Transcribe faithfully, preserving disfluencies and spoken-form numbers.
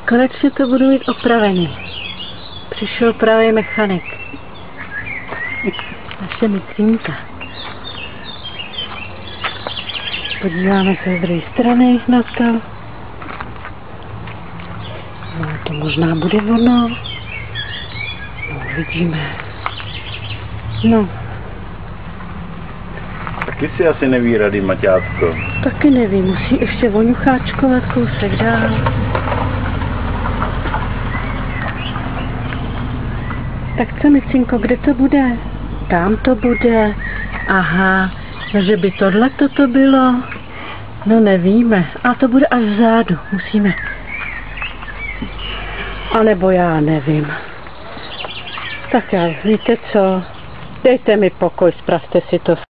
Konečně to budu mít opravený. Přišel právě mechanik. Naše Micínka. Podíváme se z druhé strany na to. No, to možná bude ono. No, vidíme. No. Taky si asi neví rady, Maťátko. Taky nevím, musí ještě voňucháčkovat kousek dál. Tak co, Micínko, kde to bude? Tam to bude. Aha, že by tohle to bylo? No nevíme. A to bude až vzadu. Musíme. A nebo já nevím. Tak já, víte co? Dejte mi pokoj, spravte si to.